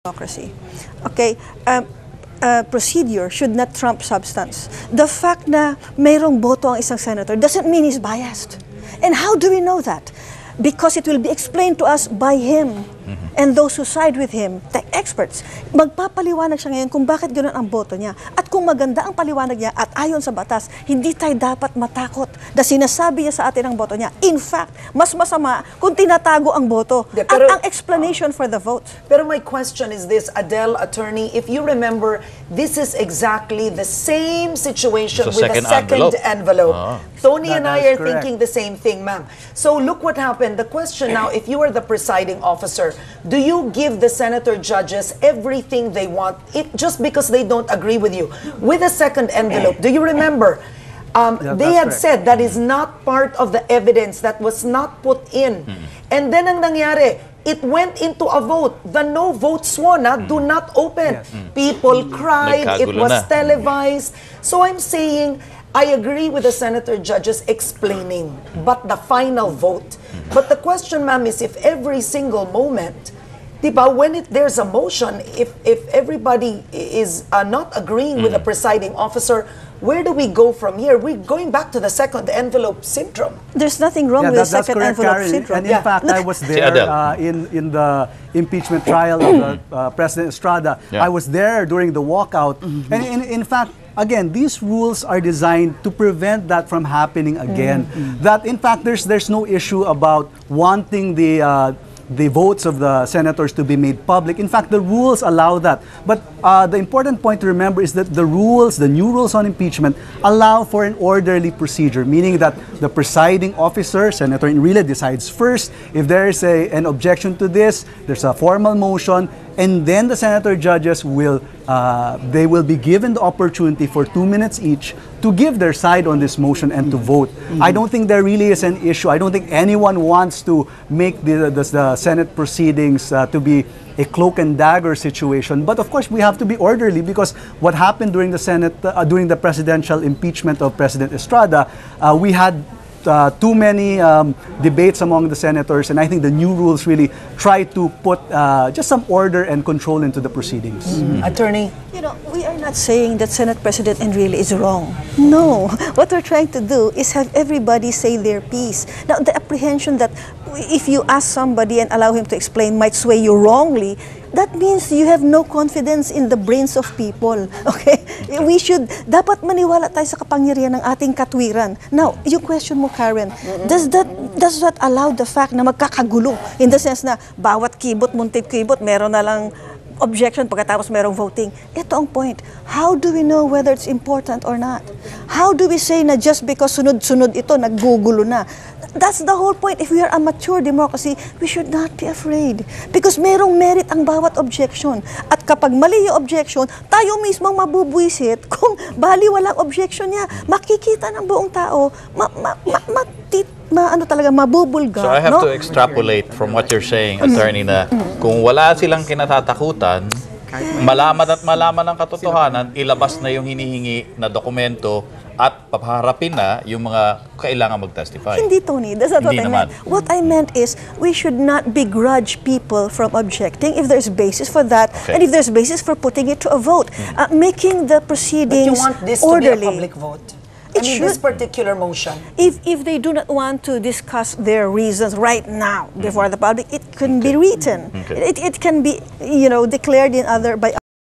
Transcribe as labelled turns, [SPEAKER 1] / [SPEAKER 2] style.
[SPEAKER 1] democracy. Okay, procedure should not trump substance. The fact na mayroong boto ang isang senator doesn't mean he's biased. And how do we know that? Because it will be explained to us by him and those who side with him, the experts. Magpapaliwanag siya ngayon kung bakit ganoon ang boto niya. At kung maganda ang paliwanag niya at ayon sa batas, hindi tayo dapat matakot na sinasabi niya sa atin ang boto niya. In fact, mas masama kung tinatago ang boto at ang explanation for the vote.
[SPEAKER 2] Pero my question is this, Adele, attorney, if you remember, this is exactly the same situation with the second envelope. Tony and I are thinking the same thing, ma'am. So look what happened. The question now, if you are the presiding officer, do you give the senator judges everything they want just because they don't agree with you? With a second envelope, do you remember? They had said that is not part of the evidence, that was not put in. And then ang nangyari, it went into a vote. The no votes won, do not open. People cried, it was televised. So I'm saying, I agree with the senator judges explaining, but the final vote. But the question, ma'am, is if every single moment, diba, when there's a motion, if everybody is not agreeing with the presiding officer, where do we go from here? We're going back to the second envelope syndrome.
[SPEAKER 1] There's nothing wrong with the second envelope syndrome.
[SPEAKER 3] And in fact, I was there in the impeachment trial of President Estrada. I was there during the walkout. And in fact, again, these rules are designed to prevent that from happening again. That in fact, there's no issue about wanting the votes of the senators to be made public. In fact, the rules allow that. But the important point to remember is that the rules, the new rules on impeachment, allow for an orderly procedure, meaning that the presiding officer, Senator Enrile, decides first. If there is an objection to this, there's a formal motion, and then the senator judges will be given the opportunity for 2 minutes each to give their side on this motion and to vote. I don't think there really is an issue. I don't think anyone wants to make the Senate proceedings to be a cloak and dagger situation. But of course, we have to be orderly, because what happened during the Senate, during the presidential impeachment of President Estrada, we had too many debates among the senators, and I think the new rules really try to put just some order and control into the proceedings.
[SPEAKER 2] Attorney?
[SPEAKER 1] You know, we are not saying that Senate President Enrile is wrong. No. What we're trying to do is have everybody say their piece. Now, the apprehension that if you ask somebody and allow him to explain might sway you wrongly, that means you have no confidence in the brains of people. Okay? We should, dapat maniwala tayo sa kapangyarihan ng ating katwiran. Now, yung question mo, Karen, does that allow the fact na magkakagulo? In the sense na bawat kibot, muntit kibot, meron na lang objection pagkatapos merong voting. Ito ang point. How do we know whether it's important or not? How do we say na just because sunod-sunod ito, naggugulo na? That's the whole point. If we are a mature democracy, we should not be afraid. Because merong merit ang bawat objection. At kapag mali yung objection, tayo mismo mabubuisit kung bali walang objection niya. Makikita ng buong tao, mabubulga.
[SPEAKER 4] So I have to extrapolate from what you're saying, attorney, na kung wala silang kinatatakutan, malaman at malaman ng katotohanan, ilabas na yung hinihingi na dokumento at papaharapin na yung mga kailangan mag-testify.
[SPEAKER 1] Hindi, Tony. That's not what I meant. What I meant is we should not begrudge people from objecting if there's basis for that, and if there's basis for putting it to a vote. Making the proceedings orderly.
[SPEAKER 2] But you want this to be a public vote? This particular motion.
[SPEAKER 1] If they do not want to discuss their reasons right now before the public, it can be written. It can be, declared by